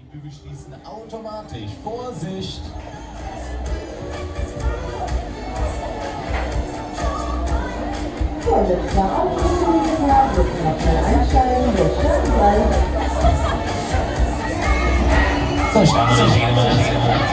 Die Bügel schließen automatisch. Vorsicht! Vorsitzender Aufsichtsminister, bitte noch schnell einsteigen, wir starten gleich. So, starten wir.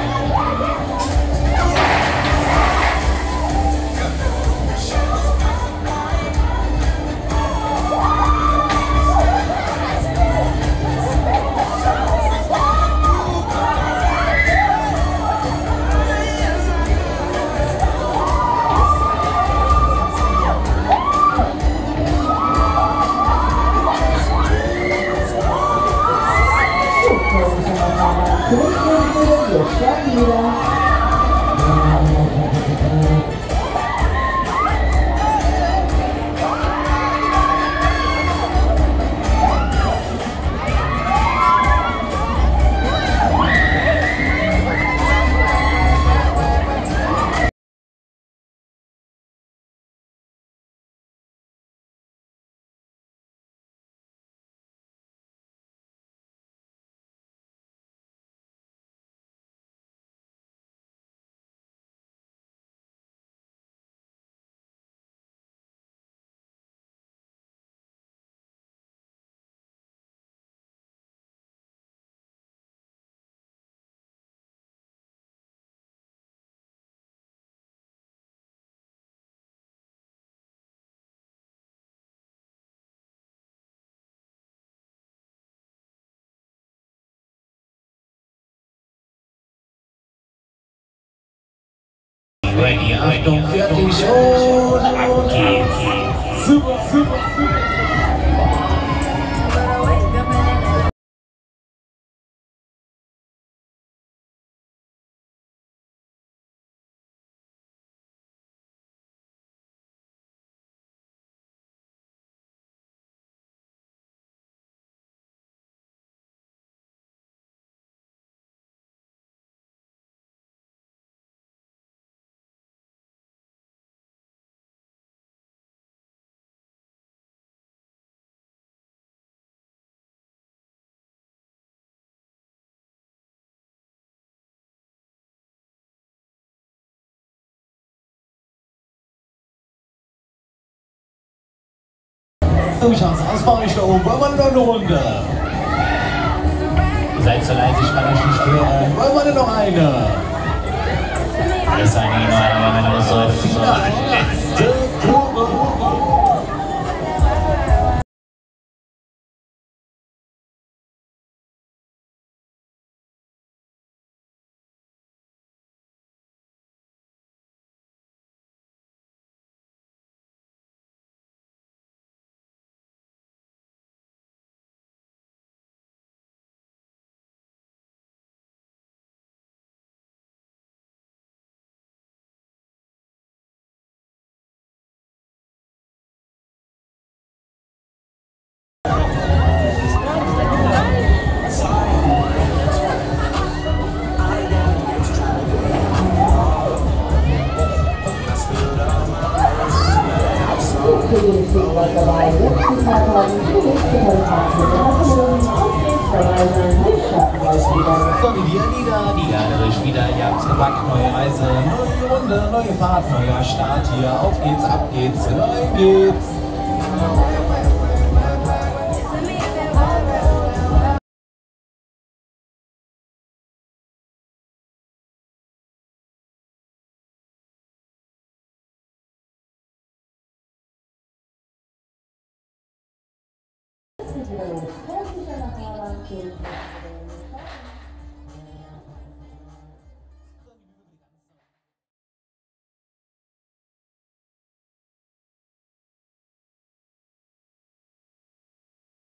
Wir starten wieder. Ready, Achtung, fertig und ab geht's. Super, super, super. So schaut's aus bei euch da oben. Wollen wir noch eine Runde? Ihr seid so leise, ich kann euch nicht hören. Wollen wir noch eine? Das ist eine neue letzte Kurve. So, die Laderisch wieder, ihr habt's gepackt, neue Reise, neue Runde, neue Fahrt, neuer Start hier, auf geht's, ab geht's, rein geht's. Herzlich nach Hause.